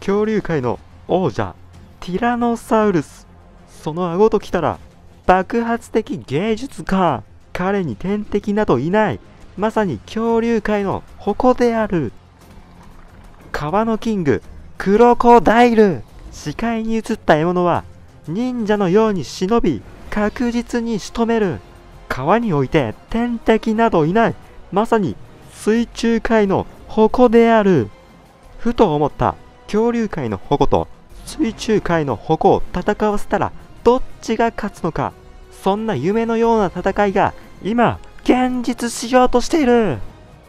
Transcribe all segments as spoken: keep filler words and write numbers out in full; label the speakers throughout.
Speaker 1: 恐竜界の王者ティラノサウルス。その顎ときたら爆発的芸術家。彼に天敵などいない。まさに恐竜界の誇である。川のキングクロコダイル。視界に映った獲物は忍者のように忍び確実に仕留める。川において天敵などいない。まさに水中界の誇である。ふと思った。恐竜界の矛と水中界の矛を戦わせたらどっちが勝つのか。そんな夢のような戦いが今現実しようとしている。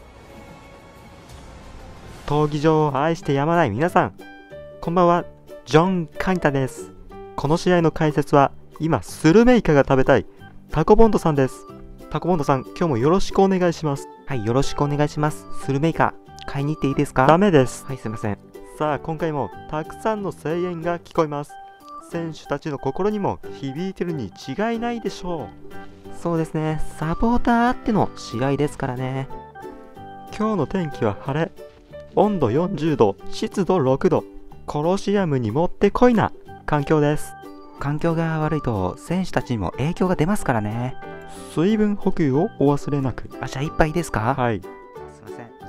Speaker 1: 闘技場を愛してやまない皆さん、こんばんは。ジョン・カニタです。この試合の解説は今スルメイカが食べたいタコボンドさんです。タコボンドさん、今日もよろしくお願いします。
Speaker 2: はい、よろしくお願いします。スルメイカ買いに行っていいですか？
Speaker 1: ダメです。
Speaker 2: はい、すいません。
Speaker 1: さあ、今回もたくさんの声援が聞こえます。選手たちの心にも響いてるに違いないでしょう。
Speaker 2: そうですね、サポーターあっての試合ですからね。
Speaker 1: 今日の天気は晴れ。温度よんじゅうど、湿度ろくど。コロシアムにもってこいな環境です。
Speaker 2: 環境が悪いと選手たちにも影響が出ますからね。
Speaker 1: 水分補給をお忘れなく。
Speaker 2: あ、じゃあ一杯いいですか？
Speaker 1: はい。
Speaker 2: すいません。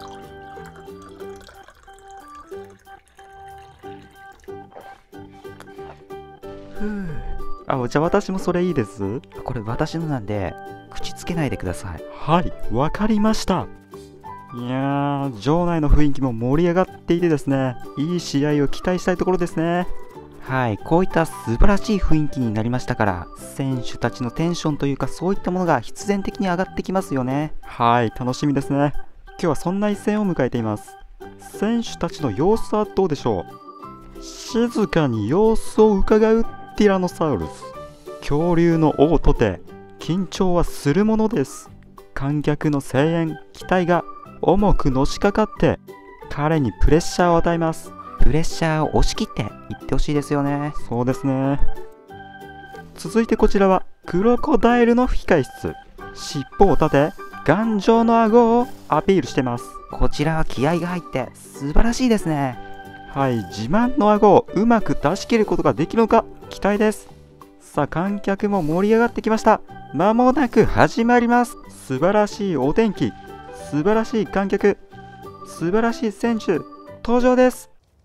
Speaker 2: ふう。
Speaker 1: あ、じゃあ私もそれいいです。
Speaker 2: これ私のなんで口つけないでください。
Speaker 1: はい、わかりました。いやー、場内の雰囲気も盛り上がっていてですね、いい試合を期待したいところですね。
Speaker 2: はい、こういった素晴らしい雰囲気になりましたから、選手たちのテンションというかそういったものが必然的に上がってきますよね。
Speaker 1: はい、楽しみですね。今日はそんな一戦を迎えています。選手たちの様子はどうでしょう？静かに様子を伺うティラノサウルス。恐竜の王とて緊張はするものです。観客の声援、期待が重くのしかかって彼にプレッシャーを与えます。
Speaker 2: プレッシャーを押し切っていってほしいですよね。
Speaker 1: そうですね。続いてこちらはクロコダイルの控室。尻尾を立て頑丈の顎をアピールしてます。
Speaker 2: こちらは気合が入って素晴らしいですね。
Speaker 1: はい、自慢の顎をうまく出し切ることができるのか期待です。さあ、観客も盛り上がってきました。間もなく始まります。素晴らしいお天気、素晴らしい観客、素晴らしい選手登場です。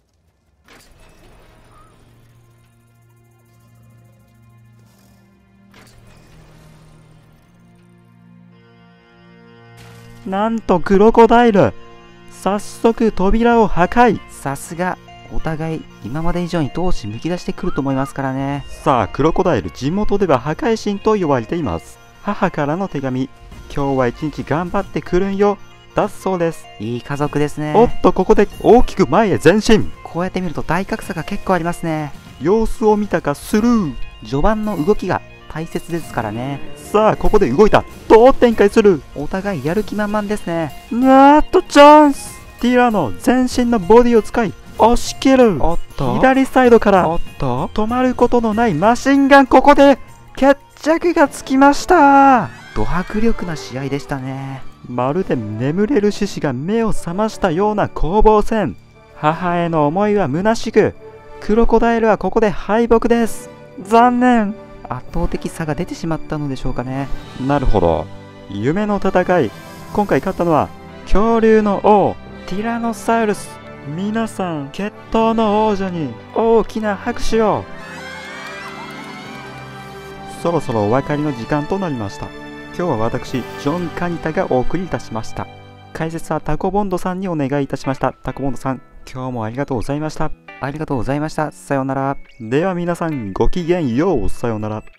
Speaker 1: なんとクロコダイル、早速扉を破壊。
Speaker 2: さすがお互い今まで以上に闘志むき出してくると思いますからね。
Speaker 1: さあ、クロコダイル、地元では破壊神と呼ばれています。母からの手紙、今日は一日頑張ってくるんよ、だそうです。
Speaker 2: いい家族ですね。
Speaker 1: おっと、ここで大きく前へ前進。
Speaker 2: こうやって見ると大格差が結構ありますね。
Speaker 1: 様子を見たかスルー。
Speaker 2: 序盤の動きが大切ですからね。
Speaker 1: さあ、ここで動いた。どう展開する？
Speaker 2: お互いやる気満々ですね。
Speaker 1: なーっとチャンス。ティラノ全身のボディを使い押し切る。
Speaker 2: おっと、
Speaker 1: 左サイドから
Speaker 2: おっと
Speaker 1: 止まることのないマシンガン。ここで決着がつきました。
Speaker 2: ド迫力な試合でしたね。
Speaker 1: まるで眠れる獅子が目を覚ましたような攻防戦。母への思いは虚しく、クロコダイルはここで敗北です。残念。
Speaker 2: 圧倒的差が出てしまったのでしょうかね。
Speaker 1: なるほど。夢の戦い。今回勝ったのは恐竜の王ティラノサウルス。皆さん、決闘の王者に大きな拍手を。そろそろお別れの時間となりました。今日は私ジョン・カニタがお送りいたしました。解説はタコボンドさんにお願いいたしました。タコボンドさん、今日もありがとうございました。
Speaker 2: ありがとうございました。さようなら。
Speaker 1: では皆さん、ごきげんよう。さようなら。